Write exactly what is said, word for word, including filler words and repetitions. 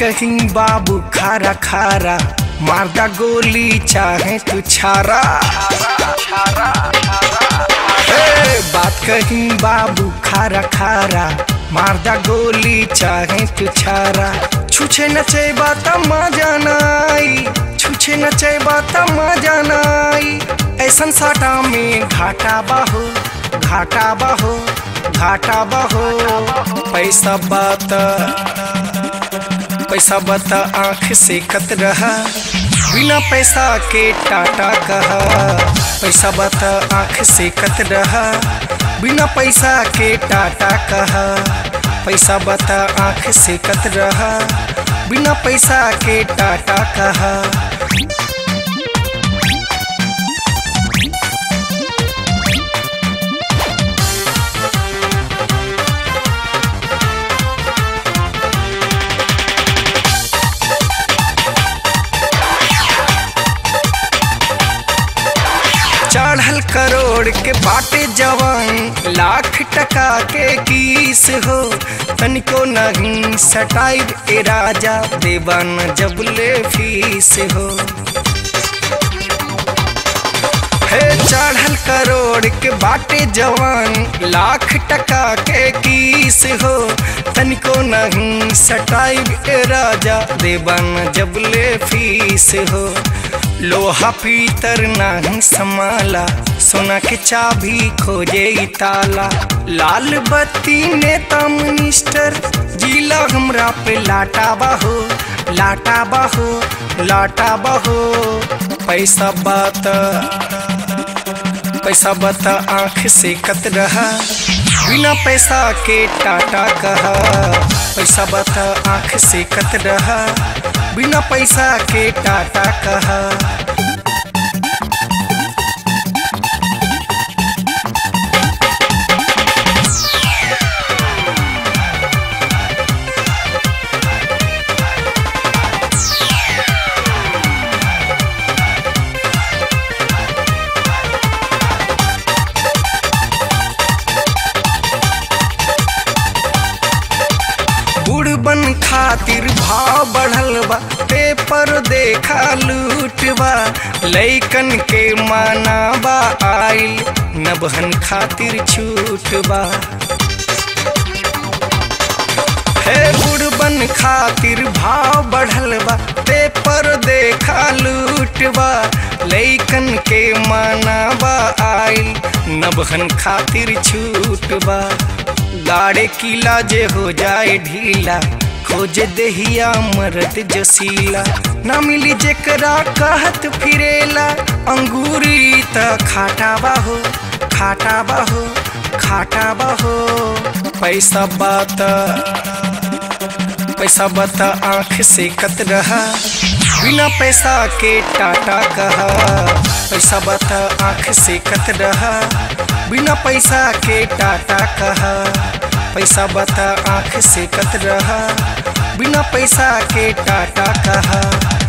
कहीं बाबू खारा खारा, मारदा गोली चाहे तू छारा। ए, बात कहीं बाबू खारा खारा, मारदा गोली चाहे तू छारा। छुछे नचे बात मजा नाई, छुछे नचे बात मजा नाई। ऐसन साटा में घाटा बाहो, घाटा बाहो, घाटा बाहो। पैसा बात पैसा बात आँख से कत रहा, बिना पैसा के टाटा कहा। पैसा बात आँख से कत रहा, बिना पैसा के टाटा कहा। पैसा बात आँख से कत रहा, बिना पैसा के टाटा कहा। चढ़ल करोड़ के बाटे जवान, लाख टका के किस हो। तनिको नहीं सटाइब ए राजा, देवन जबले फीस हो। हे चढ़ल करोड़ के बाटे जवान, लाख टका के किस हो। तनिको नहीं सटाइब ए राजा, देवन जबले फीस हो। लोहा पीतर नहीं समाला, सोना के चाबी खोजे ताला। लाल बत्ती नेता मिनिस्टर, जिला हमरा पे लाटा बाहो, लाटा बाहो, लाटा बाहो। पैसा बात पैसा बात आँख से कत रहा, बिना पैसा के टाटा कहा। पैसा बात आँख से कत रहा, बिना पैसा के टाटा कहा। बुढ़बन खातिर भाव बढ़ल बा, पेपर देखा लूटबा। लइकन के मानाबा आइल, नबहन खातिर छूटबा। हे बुढ़बन खातिर भाव बढ़ल बा, पेपर देखा लूटबा। लइकन के मानाबा आइल, नबहन खातिर छूटबा। गाड़े किला जे हो जाए ढीला, खोज देहिया मरद जसीला। ना मिली जेकरा कहत फिरेला, अंगूरी त खाटा बाहो, खाटा बाहो, खाटा बाहो। पैसा बात पैसा बात आँख से कत रहा, बिना पैसा के टाटा कहा। पैसा बात आँख से कत रहा, बिना पैसा के टाटा कहा। पैसा बात आँख से कत रहा, बिना पैसा के टाटा कहा।